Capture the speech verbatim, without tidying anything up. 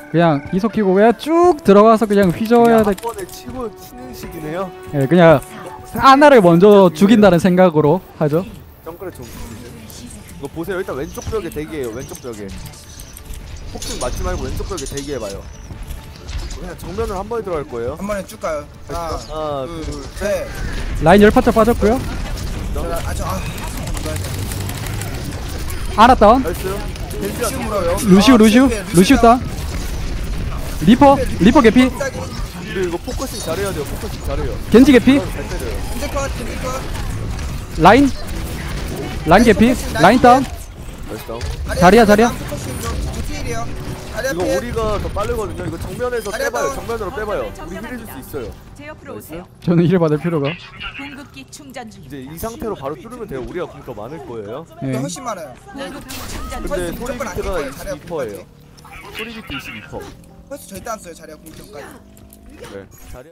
그냥 이속 키고 그냥 쭉 들어가서 그냥 휘저어야 돼. 한 번에 치고 치는 식이네요. 예, 그냥 하나를 먼저 죽인다는 생각으로 하죠. 정글의 좀 이거 보세요. 일단 왼쪽 벽에 대기해요. 왼쪽 벽에 폭풍 맞지 말고 왼쪽 벽에 대기해봐요. 그냥 정면으로 한 번에 들어갈 거예요. 한 번에 쭉 가요. 하나, 하나 둘, 둘 셋. 라인 열 파차 빠졌고요. 아저 아. 아나 다운. 나이스. 겐지야 루시우 물어요. 루시우 아, 루시우 실패, 루시우 다운. 리퍼 리퍼 개피. 짝짝이. 근데 이거 포커싱 잘해야 돼요. 포커싱 잘해요. 겐지 개피. 잘 때려요. 근데 컷, 근데 컷. 라인 라인 개피. 라인 다운. 나이스 다운. 자리야, 자리야. 주필이요. 자리야 이거 필. 우리가 더 빠르거든요. 이거 정면에서 자리야, 빼봐요. 다운. 정면으로 빼봐요. 우리 힐 해줄 수 있어요. 제 옆으로 오세요. 저는 힐 받을 필요가. 궁극기 충전 중. 이제 이 상태로 바로 뚫으면 돼요. 우리가 공 더 많을 거예요. 근데 예. 훨씬 많아요. 궁극기 충전 중. 근데 무조건 소리 안 비트가 될 거예요, 자리야, 이십이 퍼센트예요. 소리 비트 이십이 퍼센트. 벌써 절대 안 써요 자리야 공격까지. 네. 자리